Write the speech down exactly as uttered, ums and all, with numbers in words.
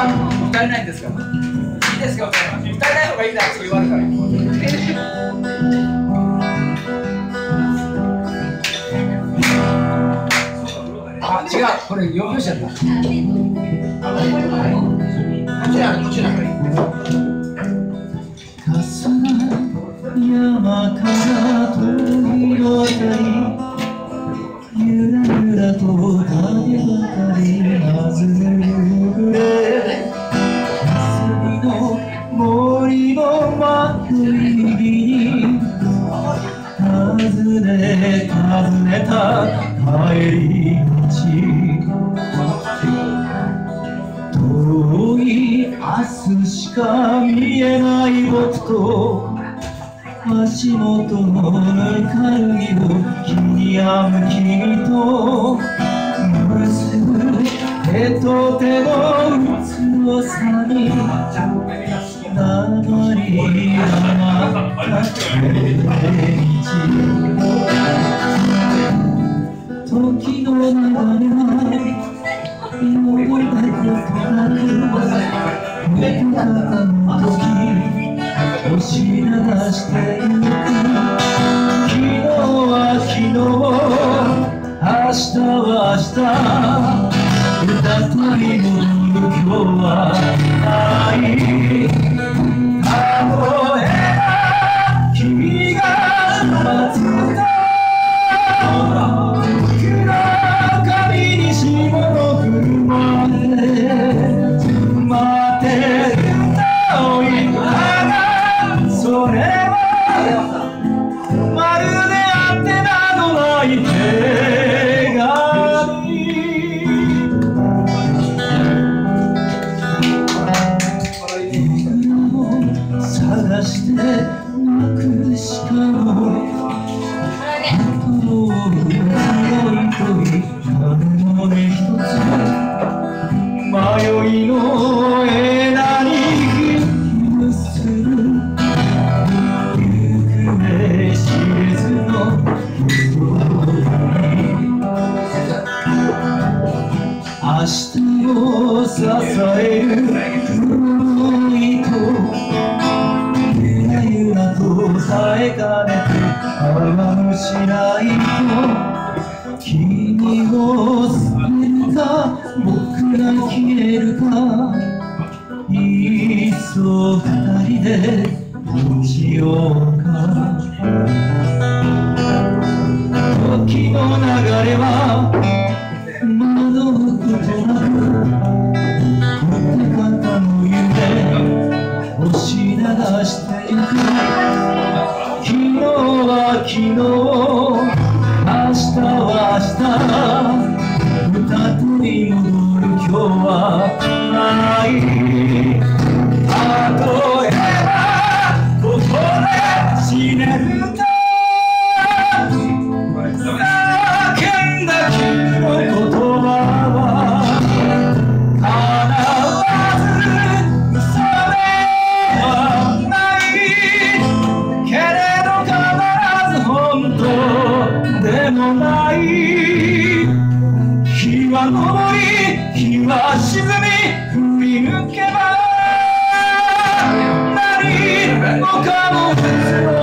歌えないんですか。いいですか、歌えない方がいいだって言われたら。あ、違う、これよん拍子だった。こちら、こちら。 山から遠い渡り、ゆらゆらと影ばかりまずるぐれ、霞の森の真冬に尋ね尋ねた帰り道、遠い明日しか見えない僕と足元のぬかるみを気に病む君と結ぶ手と手の強さに黙り黙った帰り道、時の流れは今までことなく目と肩の時押し流してゆく、昨日は昨日、明日は明日、再び戻る今日はない。例えば君が待つと黒髪に霜の車で待ってる青い花、それはまるでアンテナのない手紙、探してなくしかも心を広いといたもので一つ迷いの枝に明日を支える黒い糸、ゆらゆらと耐えかねてあわむしないと、君を捨てるか僕が消えるか、いっそ二人で落ちようか。時の流れは惑うことなく手方の夢押し流してゆく、昨日は昨日、明日は明日、再び戻る今日はない。例えばここで死ねると日は昇り日は沈み振り抜けば何もかも